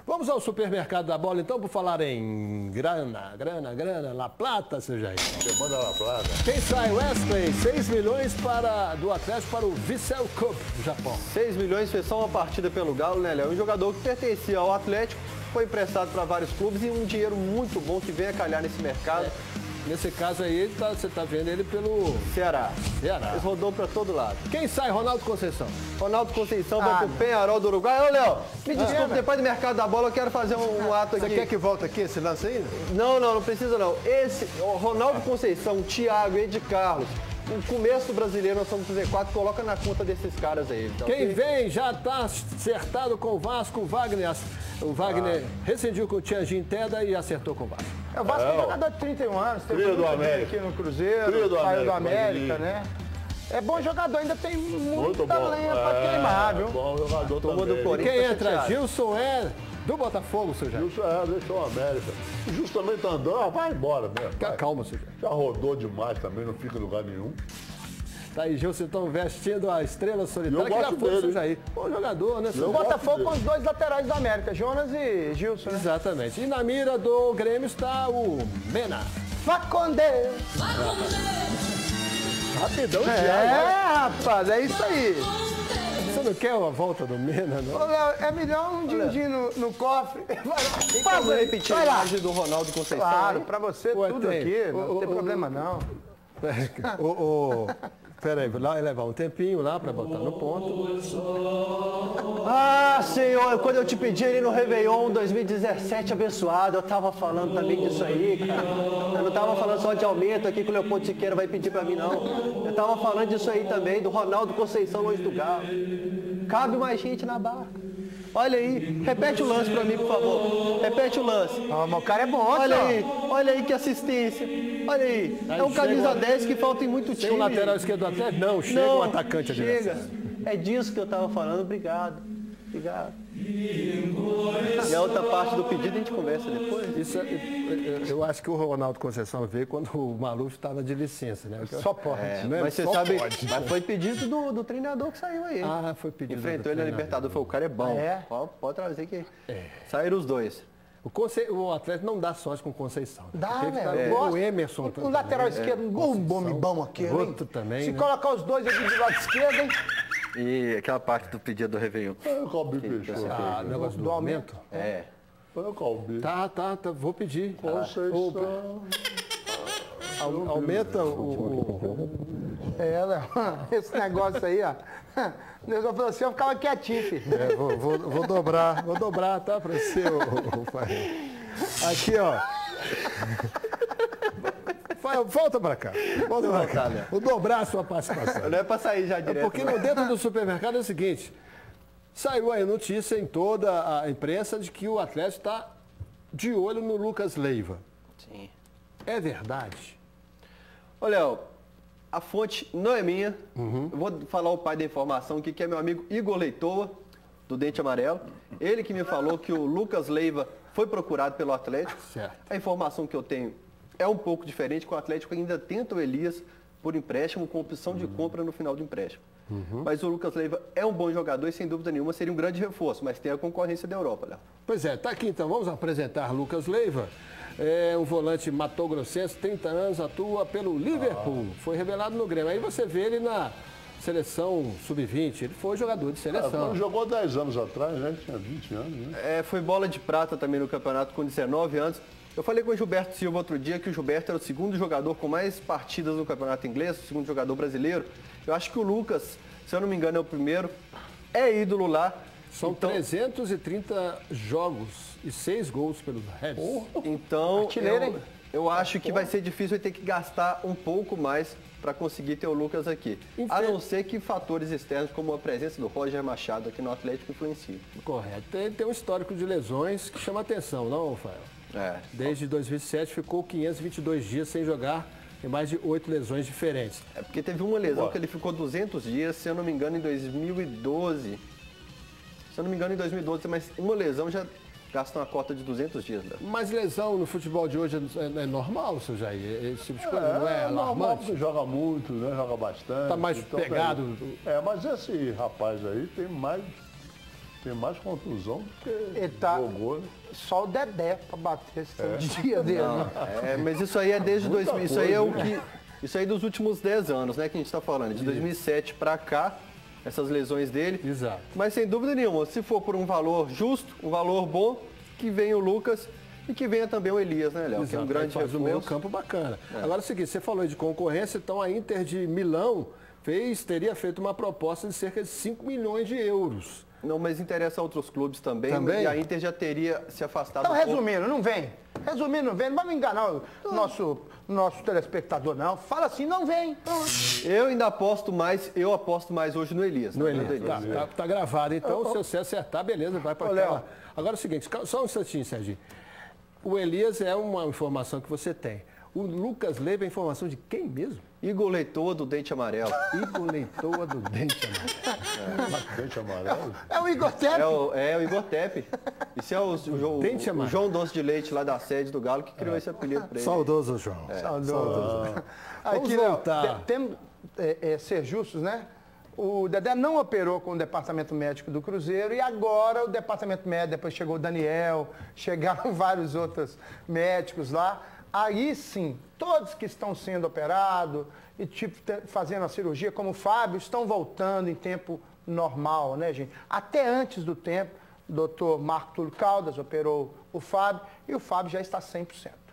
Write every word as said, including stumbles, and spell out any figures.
Vamos ao supermercado da bola, então, por falar em grana, grana, grana, La Plata, seu Jair. Você manda La Plata. Quem sai? Wesley, seis milhões para, do Atlético para o Vissel Cup do Japão. seis milhões fez só uma partida pelo Galo, né, Léo? Um jogador que pertencia ao Atlético, foi emprestado para vários clubes e um dinheiro muito bom que vem a calhar nesse mercado. É. Nesse caso aí, ele tá, você está vendo ele pelo Ceará. Ceará. Ele rodou para todo lado. Quem sai? Ronaldo Conceição. Ronaldo Conceição Ah, vai pro não. Penharol do Uruguai. Ô, Léo, me Ah, desculpa, é, depois do mercado da bola eu quero fazer um, um ato Você aqui. quer que volte aqui esse lance aí? Não, não, não precisa não. Esse, o Ronaldo Conceição, Thiago, Ed Carlos, o começo do brasileiro, nós somos Z quatro, coloca na conta desses caras aí. Então, Quem que... vem já está acertado com o Vasco, o Wagner. O Wagner ah. rescindiu com o Tianjin Teda e acertou com o Vasco. É, o Vasco é, é jogador de trinta e um anos, tem Cria do muito América. aqui no Cruzeiro, Cria do saiu do América, América, né? É bom jogador, ainda tem Muito muita bom. lenha pra É, queimar, viu? Bom jogador Turma também. do E Corinthians. quem tá entra? chateado. Gilson é do Botafogo, seu Jair. Gilson é, deixou o América. O Gilson também tá andando, ah, vai embora mesmo. Vai. Calma, seu Jair. Já rodou demais também, não fica em lugar nenhum. Tá aí, Gilson, então, vestindo a estrela solitária, Eu que já gosto foi, dele. seu Jair. Bom jogador, né, seu O Jair? Botafogo com os dois laterais do América, Jonas e Gilson, né? Exatamente. E na mira do Grêmio está o Mena. Vá com Deus! Rapidão, É, Thiago. rapaz, é isso aí. Você não quer a volta do Mena, não? Ô, Léo, é melhor um din-din no, no cofre. Vai lá, Tem faz como aí, repetir a vai lá. imagem do Ronaldo Conceição? Claro, aí? pra você Pô, tudo tem. aqui, não Ô, tem ô, problema ô, não. O, o, peraí, lá levar um tempinho lá para botar no ponto. Ah, Senhor, quando eu te pedi ali no Réveillon dois mil e dezessete abençoado, eu tava falando também disso aí, cara. Eu não tava falando só de aumento aqui que o Leopoldo Siqueira vai pedir pra mim, não. Eu tava falando disso aí também, do Ronaldo Conceição longe do Galo. Cabe mais gente na barca. Olha aí, repete o lance pra mim, por favor. Repete o lance. Ah, mas o cara é bom, Olha senhor. aí, olha aí que assistência. Olha aí, é um camisa dez que falta em muito Tem time. um lateral esquerdo do Atlético? Não, chega Não, um atacante chega. adversário. É disso que eu tava falando, obrigado. Obrigado. E a outra parte do pedido a gente conversa depois. Isso, é- eu, eu acho que o Ronaldo Conceição veio quando o Maluf estava de licença, né? Só pode. É, Não é? mas você Só sabe, pode. mas foi pedido do, do treinador que saiu aí. Ah, foi pedido. Enfrentou do ele na treinador. Libertadores, foi o cara é bom. Ah, é? Pode, pode trazer que saíram os dois. O, Conce... o Atlético não dá sorte com o Conceição. Dá, Porque ele velho. tá- eu O gosto. Emerson. O, o também, lateral né? esquerdo, um bom, bom, bom aqui, hein? Outro também, Se né? colocar os dois aqui do lado esquerdo, hein? E aquela parte do pedido do Réveillon. É o Calbi Peixoto. Ah, o negócio do, do aumento? É. É o Calbi. Tá, tá, tá, vou pedir. Conceição. Au- Aumenta o... o- É, Léo, esse negócio aí, ó. O negócio falou assim, eu ficava quietinho, filho. É, vou, vou, vou dobrar, vou dobrar, tá? Pra você, o, o, Fael. Aqui, ó. Fael, volta pra cá. Volta pra cá. Léo. Vou dobrar a sua participação. Não é pra sair já É direto. porque no dentro do supermercado é o seguinte, saiu aí notícia em toda a imprensa de que o Atlético está de olho no Lucas Leiva. Sim. É verdade? Olha, a fonte não é minha. Uhum. Eu vou falar o pai da informação aqui, que é meu amigo Igor Leitoa, do Dente Amarelo. Ele que me falou que o Lucas Leiva foi procurado pelo Atlético. Certo. A informação que eu tenho é um pouco diferente, que o Atlético ainda tenta o Elias por empréstimo, com opção de compra no final do empréstimo. Uhum. Mas o Lucas Leiva é um bom jogador e, sem dúvida nenhuma, seria um grande reforço, mas tem a concorrência da Europa, Léo. Pois é, tá aqui então, vamos apresentar Lucas Leiva. É um volante matogrossense, trinta anos, atua pelo Liverpool. Foi revelado no Grêmio. Aí você vê ele na seleção sub vinte, ele foi jogador de É, seleção. quando jogou dez anos atrás, né? Tinha vinte anos, né? É, foi bola de prata também no campeonato com dezenove anos. Eu falei com o Gilberto Silva outro dia que o Gilberto era o segundo jogador com mais partidas no campeonato inglês, o segundo jogador brasileiro. Eu acho que o Lucas, se eu não me engano, é o primeiro. É ídolo lá. São Então- trezentos e trinta jogos e seis gols pelos Reds. Então, Artilheiro, eu, hein? eu acho que vai ser difícil ter que gastar um pouco mais para conseguir ter o Lucas aqui. A não ser que fatores externos, como a presença do Roger Machado aqui no Atlético, influenciem. Correto. Tem, tem um histórico de lesões que chama atenção, não, Rafael? É. Desde dois mil e sete ficou quinhentos e vinte e dois dias sem jogar e mais de oito lesões diferentes. É porque teve uma lesão que ele ficou duzentos dias, se eu não me engano, em dois mil e doze. Se eu não me engano, em dois mil e doze, mas uma lesão já gasta uma cota de duzentos dias, Léo. Mas lesão no futebol de hoje é, é normal, seu Jair? Esse tipo de coisa não é normal, alarmante? porque joga muito, né? Joga bastante. Tá mais então, pegado. daí- É, mas esse rapaz aí tem mais tem mais contusão do que Ele tá- jogou, né? Só o Dedé pra bater esse tanto de dia dele. né? É, mas isso aí é desde Muita dois mil, isso aí é o coisa, que isso aí dos últimos dez anos, né, que a gente está falando, de dois mil e sete para cá, essas lesões dele. Exato. Mas sem dúvida nenhuma, se for por um valor justo, um valor bom, que venha o Lucas e que venha também o Elias, né, Léo? Que é um Exato, grande faz o meio reforço. campo bacana. Agora é o seguinte, você falou aí de concorrência, então a Inter de Milão fez, teria feito uma proposta de cerca de cinco milhões de euros. Não, mas interessa a outros clubes também, Também? e a Inter já teria se afastado Então, um pouco. resumindo, não vem. Resumindo, não vem. Não vamos enganar o nosso, nosso telespectador, não. Fala assim, não vem. Pronto. Eu ainda aposto mais, eu aposto mais hoje no Elias. No né? Elias. Tá, tá, tá gravado, então, se você acertar, beleza, vai para Ô, aquela... Léo. Agora é o seguinte, só um instantinho, Serginho. O Elias é uma informação que você tem. O Lucas Leiva é informação de quem mesmo? Igor Leitor do Dente Amarelo. Igor Leitor do Dente Amarelo. Dente amarelo. É o Igor Tepe. É o, é o Igor Tepe. Isso é o, o, João- Dente o Amarelo. João Doce de Leite lá da sede do Galo que criou esse apelido para ele. Saudoso, João. Saudoso. Vamos Aqui, Léo, voltar. te- temos, é, é, ser justos, né? O Dedé não operou com o departamento médico do Cruzeiro e agora o departamento médico, depois chegou o Daniel, chegaram vários outros médicos lá. Aí sim, todos que estão sendo operados e tipo te- fazendo a cirurgia, como o Fábio, estão voltando em tempo normal, né, gente? Até antes do tempo, o doutor Marco Túlio Caldas operou o Fábio e o Fábio já está cem por cento.